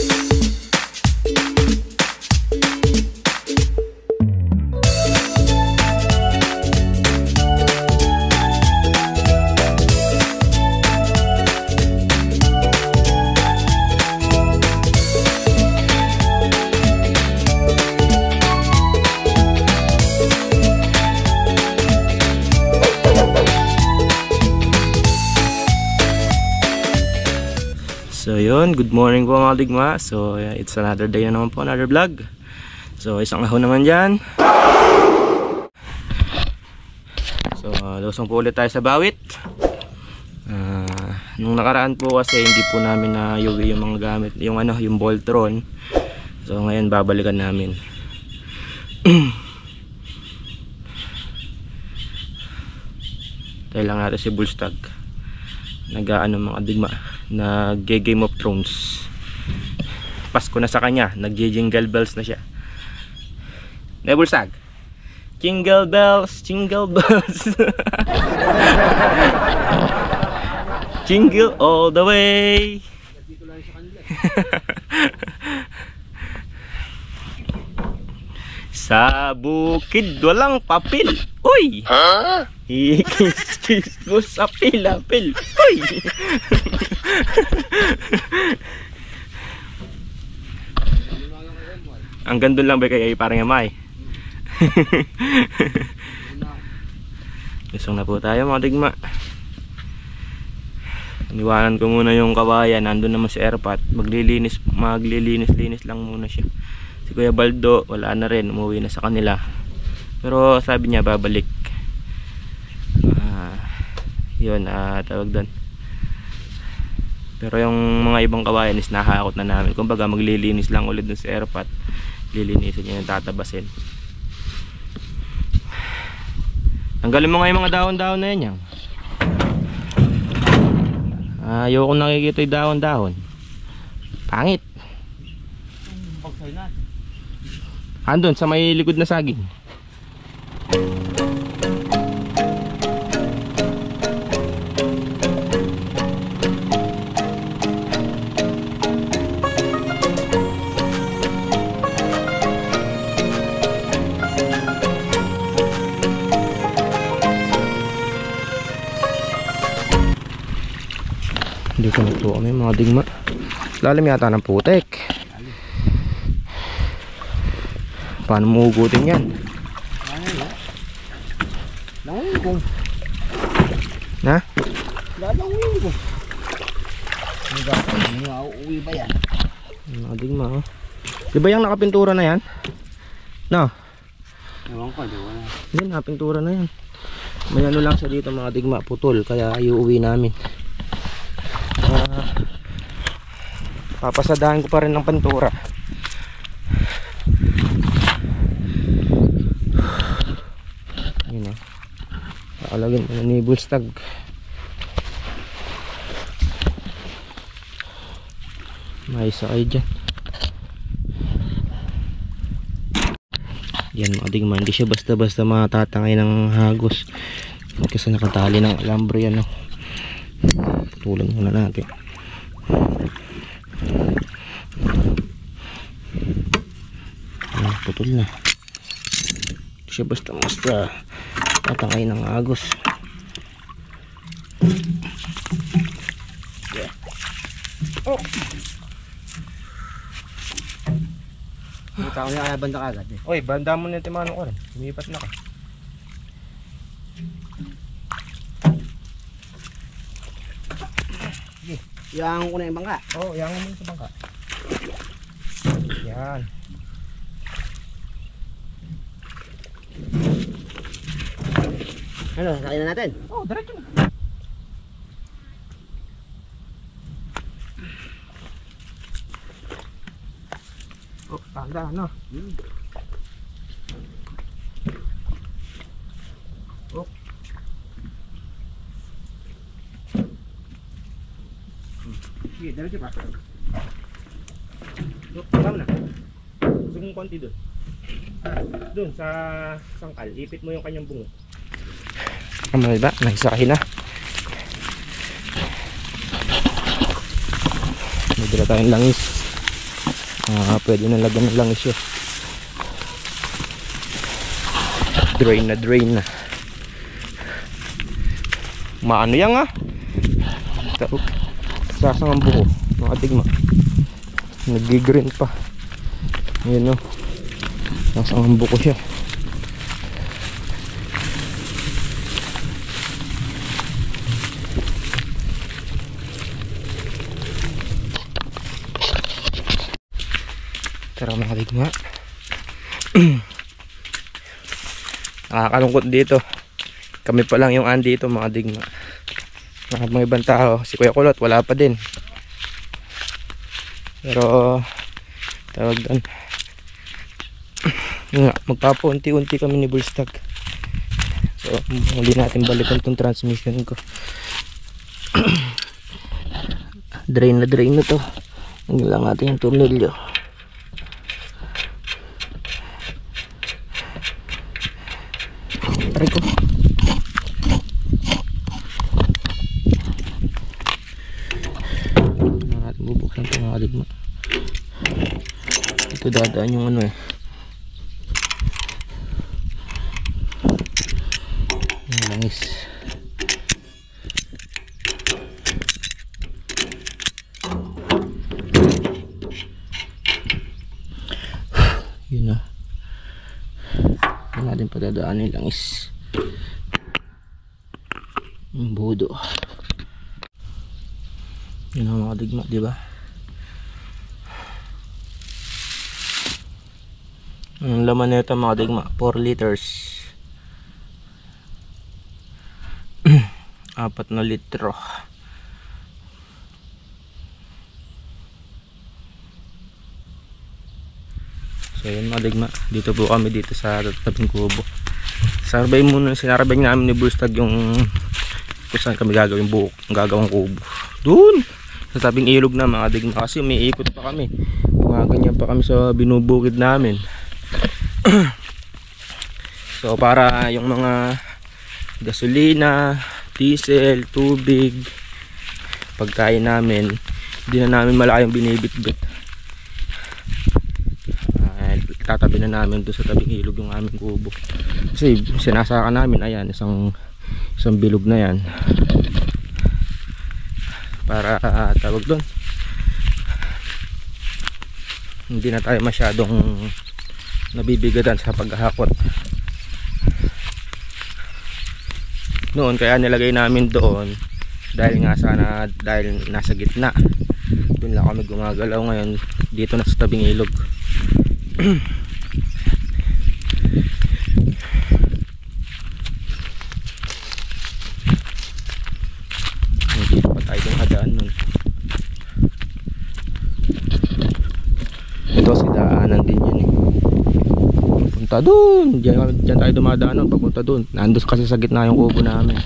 So yun, good morning po mga digma. So it's another day na naman po, another vlog. So isang ahon naman dyan. So lusong po ulit tayo sa Bawit. Nung nakaraan po kasi hindi po namin na yuwi yung mga gamit, yung yung Voltron. So ngayon babalikan namin. Tayo lang natin si Bullstag. Mga digma, nag-Game of Thrones. Pasko na sa kanya, nag-jingle bells na siya. Nebulsag, jingle bells, jingle bells. Jingle all the way. Sa bukid walang papel. Uy! Huh? Ikis-kis ko sa pilapil. Uy! Ang gandun lang ba kay parang Yamay? Lusong na po tayo mga digma. Iniwanan ko muna yung kawayan. Nandun naman si Airpat. Maglilinis lang muna siya. Si Kuya Baldo wala na rin, umuwi na sa kanila. Pero sabi niya babalik. Yun, tawag doon. Pero yung mga ibang kawayan is nahakot na namin. Kumbaga maglilinis lang ulit dun sa Airpat. Lilinisin niya yung tatabasin. Tanggalin mo nga yung mga dahon-dahon na yan. Ayoko nakikita yung dahon-dahon. Pangit. Andun sa may likod na saging. Dito na po kami mga digma. Lalim yata ng putek. Paano mo hugutin yan? Langin ko. Na? Lalangin ko. Hindi uuwi ba yan? Mga digma oh. Di ba yung nakapintura na yan? No? Ewan ko, di wala. Hindi, nakapintura na yan. May ano lang siya dito mga digma, putol. Kaya iuwi namin. Papasadahan ko pa rin ng pintura. Ayun o. Pakalagin mo ni Bullstag. May isa kayo dyan. Yan mga digma, hindi siya basta-basta matatangay ng hagos. Kasi nakatali ng alambre yan o. Putulan muna natin. Putol na. Hindi siya basta-basta tatangay ng agos. Yeah. Oh! Tao niya kaya banda ka agad eh. Oy, banda mo na yung timano ko rin. Lumipat na ka. Sige, iyangan ko na yung bangka. Oo, iyangan mo sa bangka. Yan. Ano, sakin na natin? Oo, diretso na. Oh, tanda, no? Oh. Sige, diretso pa. Oh, tama na. Gusto mong konti doon. Doon sa sangkal, ipit mo yung kanyang bungo. Ano ba? Naisakin na. May dala tayong langis. Pwede na lagyan ng langis yun. Drain na. Maano yan nga. Sasang ang buko. Mga digma. Nag-green pa. Ayan o. Sasang ang buko siya. Tara mga digma. Nakakalungkot dito. Kami pa lang yung andito mga digma. Mga ibang tao, si Kuya Kulot wala pa din. Pero tawag doon. Magpapaunti-unti kami ni Bullstag. So hindi natin balikan tong transmission ko. Drain na to. Hindi lang natin yung tornilyo. Try ko. Natin bubuksan ito mga digma. Ito dadaan yung ano eh. Yung langis. Yun na. Wala din padadaan yung langis. Yung budo. Yun ang mga digma, diba? Ang laman nito mga digma, 4 liters. 4 na litro. So yun mga digma, dito po kami dito sa tabing kubo. Sinarabay namin ni Bullstag yung kung saan kami gagawin gagawang kubo. Doon sa tabing ilog na mga digma, kasi may ikot pa kami. Gumaganyan pa kami sa binubukid namin. So para yung mga gasolina, diesel, tubig, pagkain namin, hindi na namin malaki yung binibitbit. Tatabi na namin doon sa tabing ilog yung aming kubo. Kasi sinasaka namin, ayan, isang bilog na yan. Para tawag doon, hindi na tayo masyadong nabibigatan sa paghahakot. Noon kaya nilagay namin doon dahil nasa gitna. Doon lang kami gumagalaw. Ngayon dito na sa tabing ilog. Dito pa tayo dumadaan nun. Ito si daanan din yan eh. Papunta dun. Diyan tayo dumadaan nun. Papunta dun. Nandun kasi sa gitna yung kubo namin.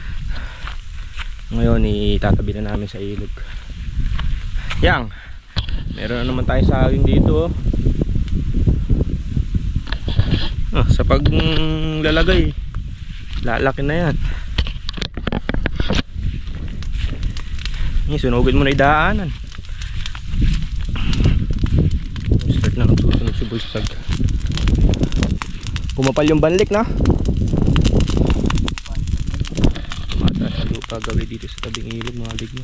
Ngayon itatabi na namin sa ilog. Yang, meron na naman tayo saging dito. Sa paglalagay, lalaki na yan. Sunugin mo na yung daanan. Start na nagsusunog si Bullstag. Pumapal yung banlik na. Tumataas ang lupa gawin dito sa tabing ilog mga digma.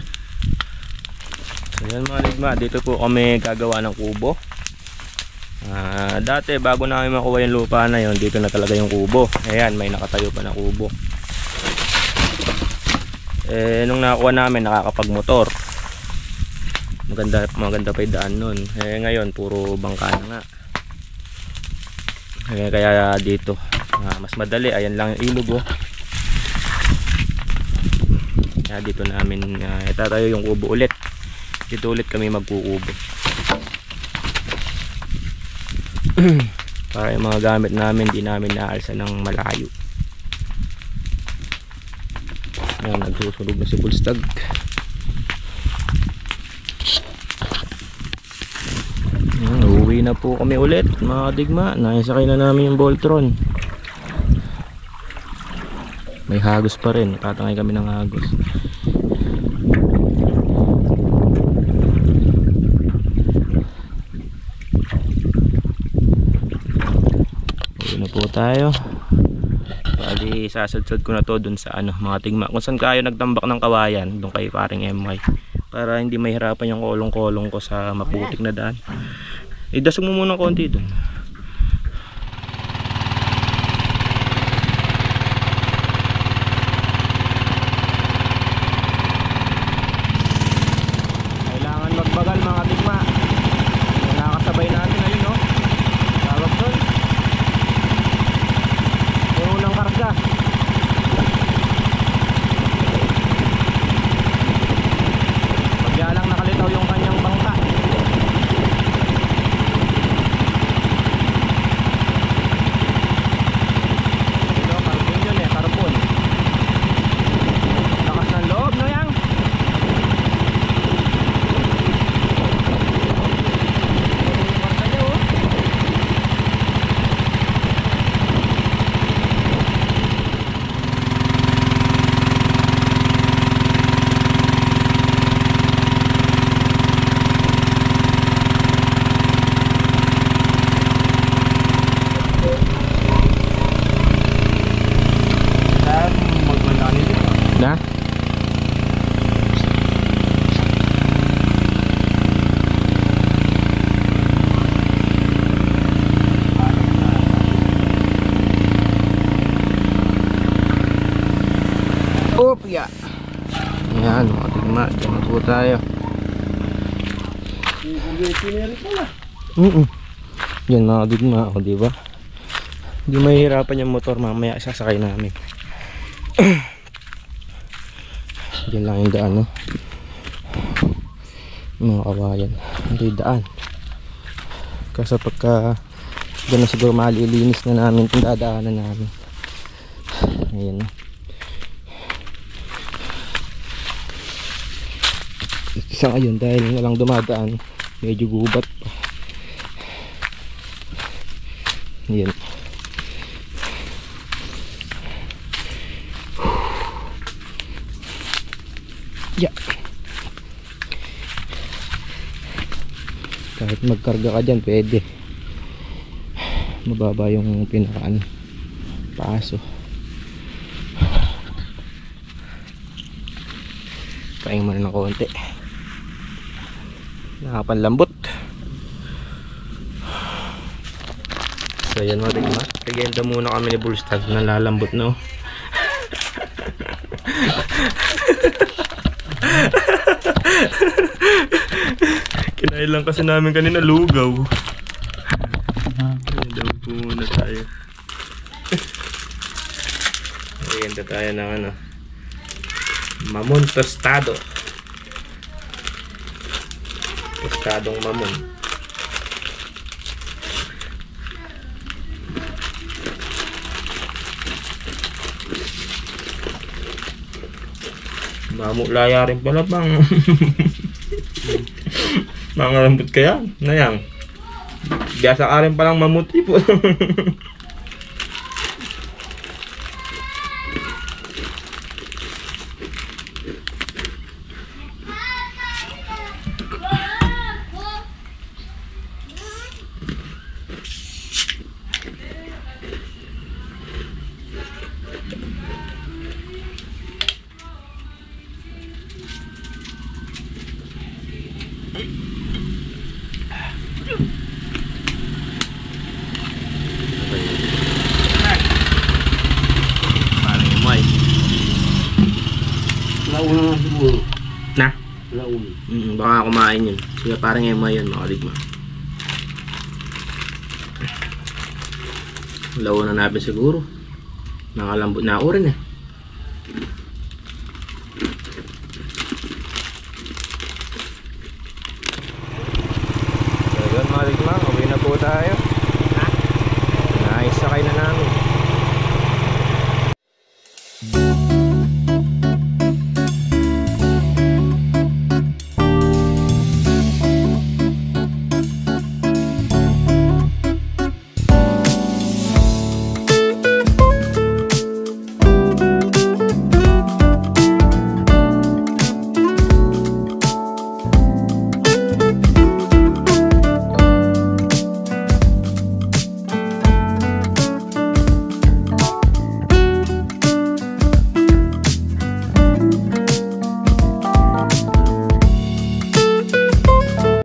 So yan mga digma, dito po kami gagawa ng kubo. Dati bago namin makuha yung lupa na yon, dito na talaga yung kubo. Ayan, may nakatayo pa na kubo. Nung nakuha namin, nakakapagmotor. Maganda pa yung daan nun. Ngayon puro bangka na nga. Kaya dito mas madali. Ayan lang yung ilog oh. Kaya dito namin itatayo yung kubo ulit. Dito ulit kami magkukubo. Para yung mga gamit namin di namin naalsa ng malayo. Ayan, nagsusunog na si Bullstag. Uuwi na po kami ulit mga digma. Naisakay na namin yung Voltron. May hagos pa rin, tatangay kami ng hagos. po tayo. Bali sasadsad ko na to dun sa ano, mga tigma. Kung saan kayo nagtambak ng kawayan, dun kay paring MY. Para hindi mahirapan yung kolong-kolong ko sa maputik na daan. Idasog mo muna konti dun. Kailangan magbagal mga tigma. Nakakasabay natin, ayun no. Tawag dun. Puno ng karga. Pagya lang nakalitaw yung kanyang bangka. Ito, karbon yun eh, karbon. Lakas ng loob, no yang? Karga niya oh. Na? Opya. Ayan mga tigma, dyan na po tayo. Yan mga tigma, o diba? Hindi mahihirapan yung motor, mamaya sasakay namin. Diyan lang yung daan, no? Mga kawayan, hindi daan. Kasi pagka dyan na siguro malilinis na namin kung dadaanan namin. Ayan, no? Isa ngayon dahil walang dumadaan, medyo gubat pa. Ayan. Yeah. Kahit magkarga ka dyan pwede, mababa yung pinakaan paso. Paing mo na ng konti, nakapanlambot. So yan mga tigma, regenda muna kami ni Bullstag, nalalambot no. Kinain lang kasi namin kanina lugaw. Daw po muna tayo. Regenda tayo ng ano, mamon tostado. Tostadong mamon. Mamulaya rin pala bang. Mga lambot kaya na yan. Biasa ka rin palang mamuti po. Launa na siguro. Na? Launa. Baka kumain yun. Siya parang MY yun mga ligma. Launa na natin siguro. Nakalambot na ako rin eh.